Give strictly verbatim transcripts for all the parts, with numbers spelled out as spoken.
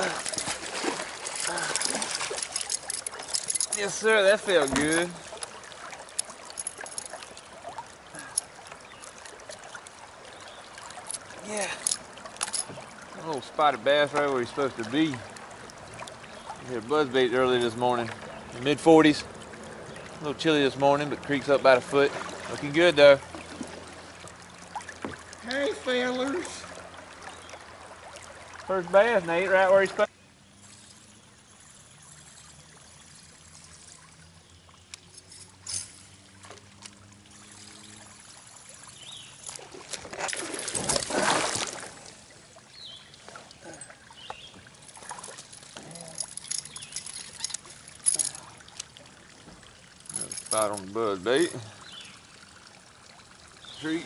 Yes, sir, that felt good. Yeah. A little spotted bass right where he's supposed to be. We hit buzzbait early this morning, mid forties. A little chilly this morning, but creek's up about a foot. Looking good though. Hey, fellers. First bass, Nate, right where he's supposed to be. Another spot on the buzzbait. Treat.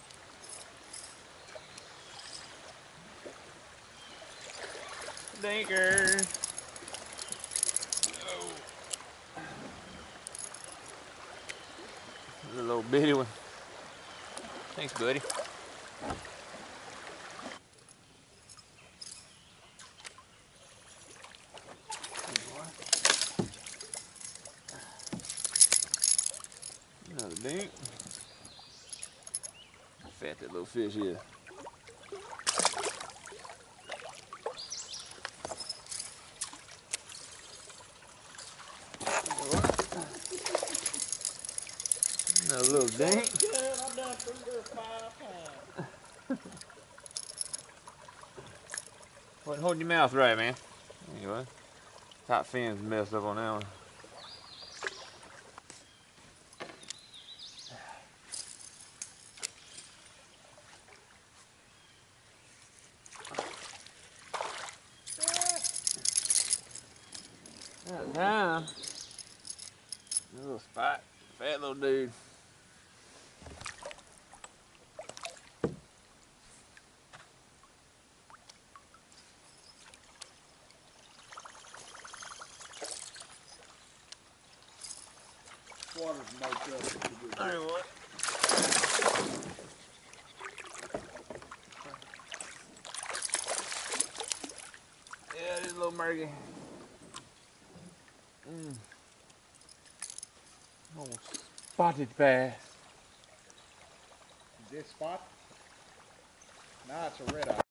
Dinker. Oh. A little bitty one. Thanks, buddy. Another dink. How fat that little fish is. Another little dink. I've done three or five times. Wasn't holding your mouth right, man. Anyway, top fin's messed up on that one. That time. A little spot. Fat little dude. Water's marked up. All right, what? Yeah, it is a little murky. Mm. Oh, spotted bass. Is this spot? Nah, it's a red eye.